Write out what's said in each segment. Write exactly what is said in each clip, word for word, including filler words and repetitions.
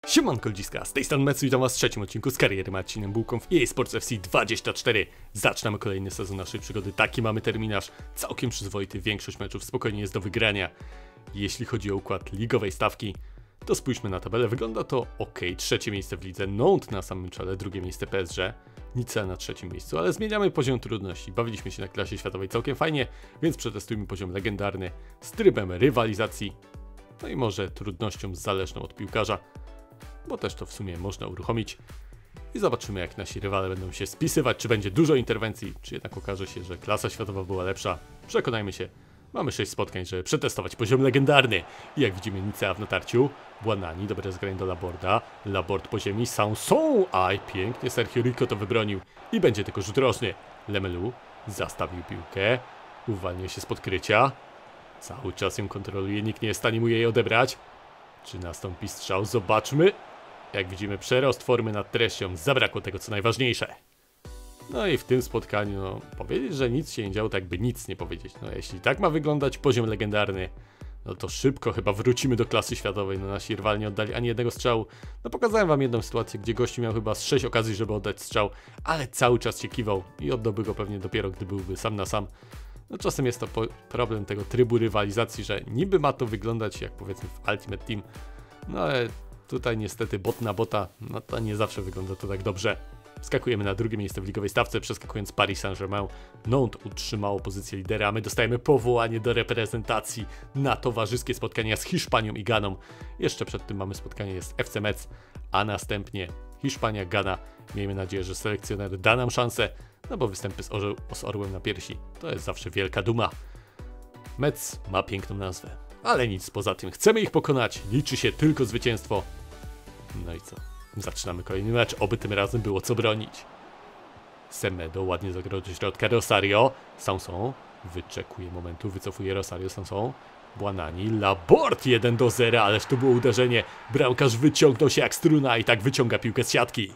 Siemanko ludziska, z tej strony Metsu, witam was w trzecim odcinku z kariery Marcinem Bułką w E A Sports F C dwadzieścia cztery. Zaczynamy kolejny sezon naszej przygody, taki mamy terminarz, całkiem przyzwoity, większość meczów spokojnie jest do wygrania. Jeśli chodzi o układ ligowej stawki, to spójrzmy na tabelę, wygląda to ok, trzecie miejsce w lidze, Nantes na samym czele, drugie miejsce P S G, Nice na trzecim miejscu, ale zmieniamy poziom trudności, bawiliśmy się na klasie światowej całkiem fajnie, więc przetestujmy poziom legendarny z trybem rywalizacji, no i może trudnością zależną od piłkarza, bo też to w sumie można uruchomić i zobaczymy, jak nasi rywale będą się spisywać, czy będzie dużo interwencji, czy jednak okaże się, że klasa światowa była lepsza. Przekonajmy się, mamy sześć spotkań, żeby przetestować poziom legendarny i jak widzimy Nicea w natarciu, Buonanni, dobre zgranie do Laborda, Labord po ziemi, Sanson, aj pięknie, Sergio Rico to wybronił i będzie tylko rzut rożny. Lemelu zastawił piłkę, uwalnia się z podkrycia, cały czas ją kontroluje, nikt nie jest w stanie mu jej odebrać. Czy nastąpi strzał? Zobaczmy. Jak widzimy, przerost formy nad treścią, zabrakło tego, co najważniejsze. No i w tym spotkaniu, no, powiedzieć, że nic się nie działo, tak by nic nie powiedzieć. No jeśli tak ma wyglądać poziom legendarny, no to szybko chyba wrócimy do klasy światowej. No nasi rywale nie oddali ani jednego strzału. No pokazałem wam jedną sytuację, gdzie gościu miał chyba z sześć okazji, żeby oddać strzał, ale cały czas się kiwał i oddałby go pewnie dopiero, gdy byłby sam na sam. No czasem jest to problem tego trybu rywalizacji, że niby ma to wyglądać jak powiedzmy w Ultimate Team, no ale tutaj niestety bot na bota, no to nie zawsze wygląda to tak dobrze. Skakujemy na drugie miejsce w ligowej stawce, przeskakując Paris Saint-Germain. Nantes utrzymało pozycję lidera, a my dostajemy powołanie do reprezentacji na towarzyskie spotkania z Hiszpanią i Ganą. Jeszcze przed tym mamy spotkanie z F C Metz, a następnie Hiszpania, Gana. Miejmy nadzieję, że selekcjoner da nam szansę, no bo występy z, orzeł, z orłem na piersi to jest zawsze wielka duma. Metz ma piękną nazwę, ale nic poza tym. Chcemy ich pokonać, liczy się tylko zwycięstwo. No i co? Zaczynamy kolejny mecz, oby tym razem było co bronić. Semedo ładnie zagrał do środka, Rosario, Sanson wyczekuje momentu, wycofuje Rosario, Sanson, Buonanni, Labord jeden do zera, ależ to było uderzenie. Bramkarz wyciągnął się jak struna i tak wyciąga piłkę z siatki.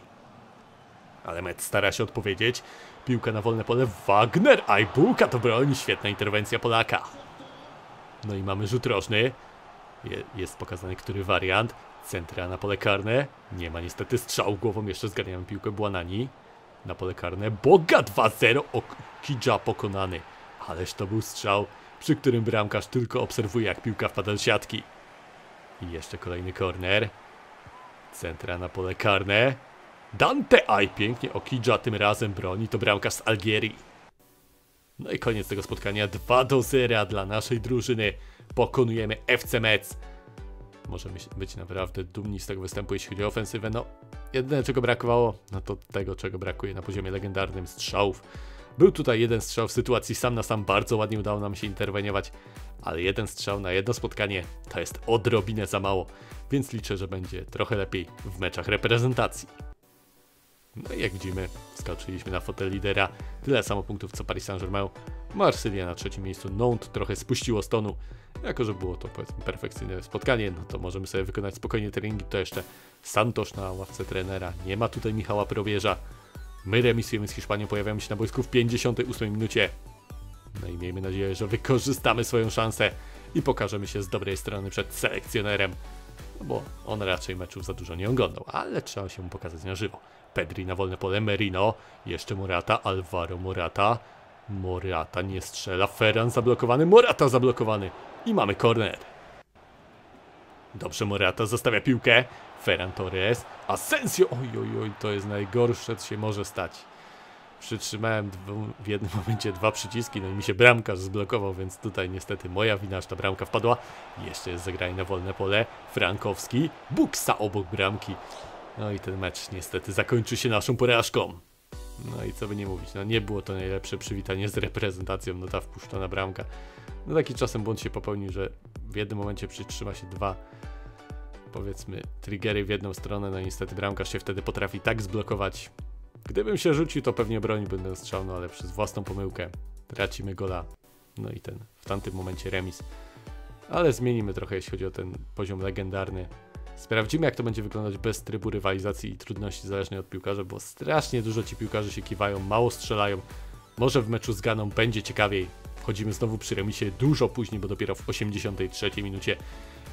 Ale Metz stara się odpowiedzieć. Piłka na wolne pole, Wagner, aj bułka to broni, świetna interwencja Polaka. No i mamy rzut rożny. Je, jest pokazany który wariant. Centra na pole karne. Nie ma niestety strzału głową, jeszcze zgarniamy piłkę Buonanni. Na pole karne, Boga dwa zero, Okidża pokonany. Ależ to był strzał, przy którym bramkarz tylko obserwuje, jak piłka wpada do siatki. I jeszcze kolejny korner. Centra na pole karne. Dante, aj pięknie, Okidża tym razem broni, to bramkarz z Algierii. No i koniec tego spotkania, dwa do zera dla naszej drużyny. Pokonujemy F C Metz. Możemy być naprawdę dumni z tego występu, jeśli chodzi o ofensywę. No, jedyne czego brakowało, no to tego, czego brakuje na poziomie legendarnym, strzałów. Był tutaj jeden strzał w sytuacji sam na sam, bardzo ładnie udało nam się interweniować, ale jeden strzał na jedno spotkanie to jest odrobinę za mało, więc liczę, że będzie trochę lepiej w meczach reprezentacji. No i jak widzimy, skoczyliśmy na fotel lidera, tyle samo punktów co Paris Saint-Germain. Marsylia na trzecim miejscu, Nantes trochę spuściło z tonu. Jako że było to powiedzmy perfekcyjne spotkanie, no to możemy sobie wykonać spokojnie treningi. To jeszcze Santos na ławce trenera, nie ma tutaj Michała Probierza. My remisujemy z Hiszpanią, pojawiamy się na boisku w pięćdziesiątej ósmej minucie. No i miejmy nadzieję, że wykorzystamy swoją szansę i pokażemy się z dobrej strony przed selekcjonerem. No bo on raczej meczów za dużo nie oglądał, ale trzeba się mu pokazać na żywo. Pedri na wolne pole, Merino, jeszcze Morata, Alvaro Morata. Morata nie strzela, Ferran zablokowany, Morata zablokowany i mamy korner. Dobrze, Morata zostawia piłkę, Ferran Torres, Asensio, oj oj oj, to jest najgorsze, co się może stać. Przytrzymałem w jednym momencie dwa przyciski, no i mi się bramkarz zblokował, więc tutaj niestety moja wina, że ta bramka wpadła. Jeszcze jest zagranie na wolne pole, Frankowski, buksa obok bramki. No i ten mecz niestety zakończy się naszą porażką. No i co by nie mówić, no nie było to najlepsze przywitanie z reprezentacją, no ta wpuszczona bramka. No taki czasem błąd się popełnił, że w jednym momencie przytrzyma się dwa, powiedzmy, triggery w jedną stronę, no i niestety bramkarz się wtedy potrafi tak zblokować. Gdybym się rzucił, to pewnie broniłbym ten strzał, no ale przez własną pomyłkę tracimy gola. No i ten, w tamtym momencie remis. Ale zmienimy trochę, jeśli chodzi o ten poziom legendarny. Sprawdzimy, jak to będzie wyglądać bez trybu rywalizacji i trudności zależnej od piłkarza, bo strasznie dużo ci piłkarze się kiwają, mało strzelają. Może w meczu z Ganą będzie ciekawiej. Wchodzimy znowu przy remisie dużo później, bo dopiero w osiemdziesiątej trzeciej minucie.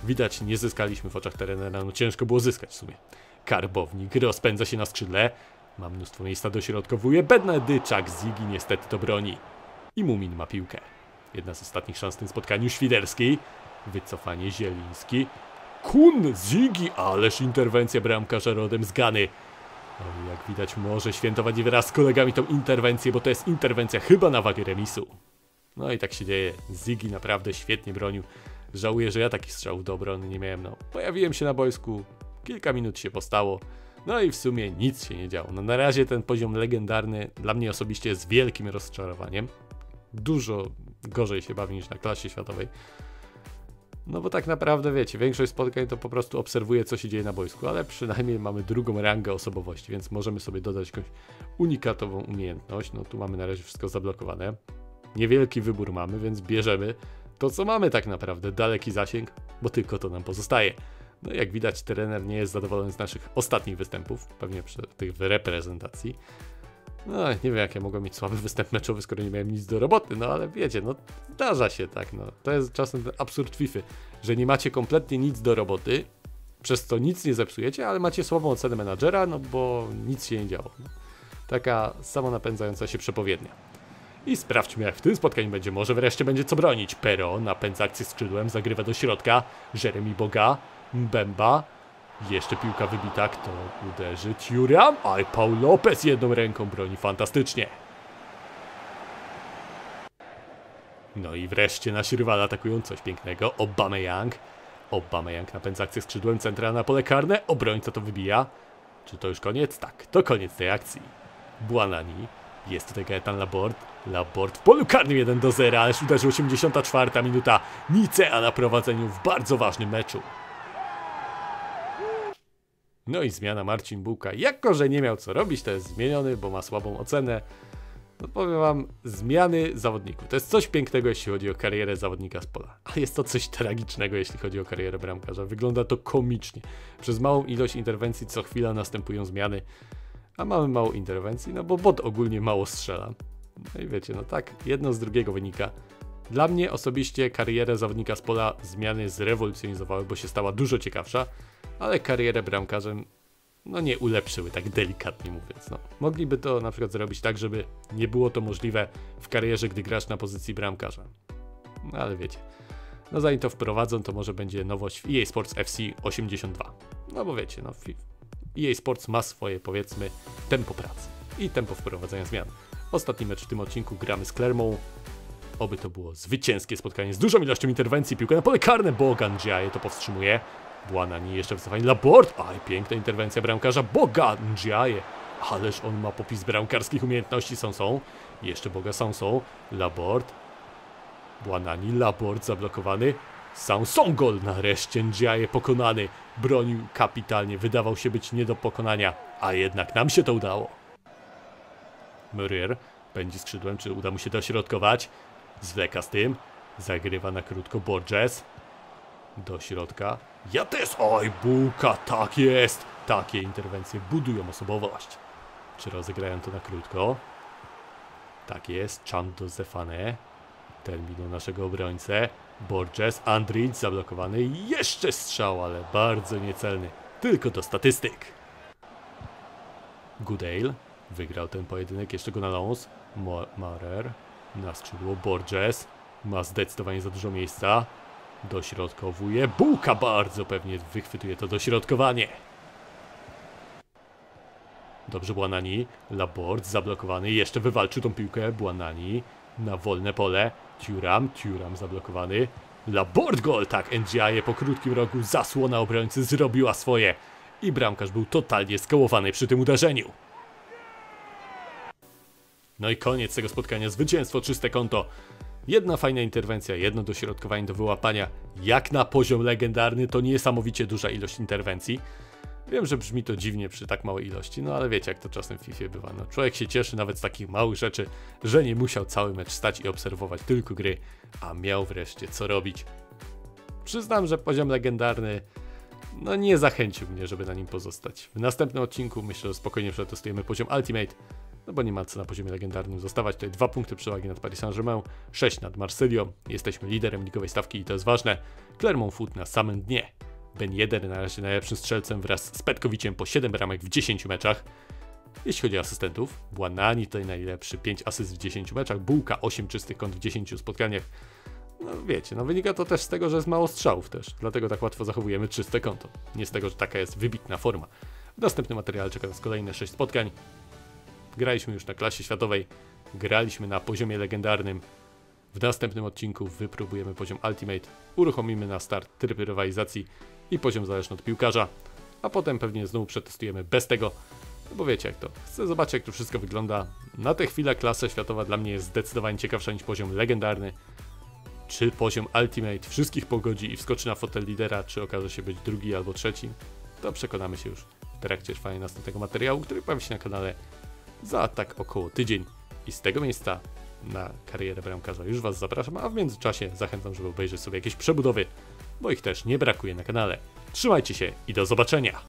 Widać, nie zyskaliśmy w oczach trenera, no ciężko było zyskać w sumie. Karbownik rozpędza się na skrzydle, ma mnóstwo miejsca, dośrodkowuje, Benedyczak, Zigi niestety to broni. I Mumin ma piłkę. Jedna z ostatnich szans w tym spotkaniu, Świderski, wycofanie Zieliński, Kun, Zigi, ależ interwencja bramkarza rodem z Gany. No, jak widać, może świętować wraz z kolegami tą interwencję, bo to jest interwencja chyba na wagę remisu. No i tak się dzieje, Zigi naprawdę świetnie bronił. Żałuję, że ja takich strzałów do obrony nie miałem, no. Pojawiłem się na boisku, kilka minut się postało, no i w sumie nic się nie działo. No na razie ten poziom legendarny dla mnie osobiście jest wielkim rozczarowaniem. Dużo gorzej się bawi niż na klasie światowej. No bo tak naprawdę wiecie, większość spotkań to po prostu obserwuję, co się dzieje na boisku, ale przynajmniej mamy drugą rangę osobowości, więc możemy sobie dodać jakąś unikatową umiejętność. No tu mamy na razie wszystko zablokowane. Niewielki wybór mamy, więc bierzemy to, co mamy tak naprawdę. Daleki zasięg, bo tylko to nam pozostaje. No jak widać, trener nie jest zadowolony z naszych ostatnich występów, pewnie przy tych w reprezentacji. No nie wiem, jak ja mogłem mieć słaby występ meczowy, skoro nie miałem nic do roboty, no ale wiecie, no zdarza się tak, no. To jest czasem ten absurd FIFA, że nie macie kompletnie nic do roboty, przez co nic nie zepsujecie, ale macie słabą ocenę menadżera, no bo nic się nie działo. Taka samonapędzająca się przepowiednia. I sprawdźmy, jak w tym spotkaniu będzie. Może wreszcie będzie co bronić. Pero napędza akcję skrzydłem, zagrywa do środka. Jeremy Boga, Mbemba. Jeszcze piłka wybita, kto uderzy? Thuram, aj Paul Lopez jedną ręką broni fantastycznie. No i wreszcie nasi rywale atakują coś pięknego. Aubameyang. Aubameyang napędza akcję skrzydłem, centralne pole karne. Obrońca to wybija. Czy to już koniec? Tak, to koniec tej akcji. Buonani. Jest tutaj Gaetan Laborde. Laborde w polu karnym jeden do zera, ależ uderzy osiemdziesiąta czwarta minuta. Nicea na prowadzeniu w bardzo ważnym meczu. No i zmiana Marcin Bułka. Jako że nie miał co robić, to jest zmieniony, bo ma słabą ocenę. No powiem wam, zmiany zawodników. To jest coś pięknego, jeśli chodzi o karierę zawodnika z pola. A jest to coś tragicznego, jeśli chodzi o karierę bramkarza. Wygląda to komicznie. Przez małą ilość interwencji co chwila następują zmiany. A mamy mało interwencji, no bo bot ogólnie mało strzela. No i wiecie, no tak, jedno z drugiego wynika. Dla mnie osobiście karierę zawodnika z pola zmiany zrewolucjonizowały, bo się stała dużo ciekawsza, ale karierę bramkarzem no nie ulepszyły, tak delikatnie mówiąc. No. Mogliby to na przykład zrobić tak, żeby nie było to możliwe w karierze, gdy grasz na pozycji bramkarza. No ale wiecie, no zanim to wprowadzą, to może będzie nowość w E A Sports F C osiemdziesiąt dwa. No bo wiecie, no E A Sports ma swoje, powiedzmy, tempo pracy i tempo wprowadzania zmian. Ostatni mecz w tym odcinku gramy z Clermont. Oby to było zwycięskie spotkanie z dużą ilością interwencji. Piłka na pole karne, Bogan Ndiaye to powstrzymuje. Buonani jeszcze wycofanie, Laborde. Aj, piękna interwencja bramkarza, Boga Ndiaye. Ależ on ma popis bramkarskich umiejętności, są są. Jeszcze Boga Sanson, Laborde. Buonani, Laborde zablokowany. Sanson gol, nareszcie Ndiaye pokonany. Bronił kapitalnie, wydawał się być nie do pokonania, a jednak nam się to udało. Murier pędzi skrzydłem, czy uda mu się dośrodkować? Zwleka z tym, zagrywa na krótko Borges. Do środka. Ja też, oj Bułka, tak jest. Takie interwencje budują osobowość. Czy rozegrają to na krótko? Tak jest, Chando Zefane. Terminał naszego obrońcę. Borges, Andrić zablokowany. Jeszcze strzał, ale bardzo niecelny. Tylko do statystyk. Goodale wygrał ten pojedynek, jeszcze go na ląs. Marer na skrzydło, Borges ma zdecydowanie za dużo miejsca. Dośrodkowuje, Bułka bardzo pewnie wychwytuje to dośrodkowanie. Dobrze, Buonani, Laborde zablokowany, jeszcze wywalczył tą piłkę, Buonani na wolne pole, Thuram, Thuram zablokowany, Laborde gol, tak, Ndiaye po krótkim rogu, zasłona obrońcy zrobiła swoje i bramkarz był totalnie skołowany przy tym uderzeniu. No i koniec tego spotkania, zwycięstwo, czyste konto. Jedna fajna interwencja, jedno dośrodkowanie do wyłapania. Jak na poziom legendarny, to niesamowicie duża ilość interwencji. Wiem, że brzmi to dziwnie przy tak małej ilości, no ale wiecie, jak to czasem w FIFA bywa. No, człowiek się cieszy nawet z takich małych rzeczy, że nie musiał cały mecz stać i obserwować tylko gry, a miał wreszcie co robić. Przyznam, że poziom legendarny no nie zachęcił mnie, żeby na nim pozostać. W następnym odcinku myślę, że spokojnie przetestujemy poziom Ultimate. no bo nie ma co na poziomie legendarnym zostawać. Tutaj dwa punkty przewagi nad Paris Saint-Germain, sześć nad Marsylią. Jesteśmy liderem ligowej stawki i to jest ważne. Clermont Foot na samym dnie. Ben Yedder na razie najlepszym strzelcem wraz z Petkoviciem po siedem bramek w dziesięciu meczach. Jeśli chodzi o asystentów, Błanani tutaj najlepszy, pięć asyst w dziesięciu meczach, Bułka osiem czystych kąt w dziesięciu spotkaniach. No wiecie, no wynika to też z tego, że jest mało strzałów też, dlatego tak łatwo zachowujemy czyste konto. Nie z tego, że taka jest wybitna forma. W następnym materiale czeka nas kolejne sześć spotkań. Graliśmy już na klasie światowej, graliśmy na poziomie legendarnym. W następnym odcinku wypróbujemy poziom Ultimate, uruchomimy na start tryb rywalizacji i poziom zależny od piłkarza, a potem pewnie znowu przetestujemy bez tego, no bo wiecie jak to, chcę zobaczyć jak to wszystko wygląda. Na tę chwilę klasa światowa dla mnie jest zdecydowanie ciekawsza niż poziom legendarny. Czy poziom Ultimate wszystkich pogodzi i wskoczy na fotel lidera, czy okaże się być drugi albo trzeci, to przekonamy się już w trakcie trwania następnego materiału, który pojawi się na kanale za tak około tydzień. I z tego miejsca na karierę bramkarza już Was zapraszam, a w międzyczasie zachęcam, żeby obejrzeć sobie jakieś przebudowy, bo ich też nie brakuje na kanale. Trzymajcie się i do zobaczenia!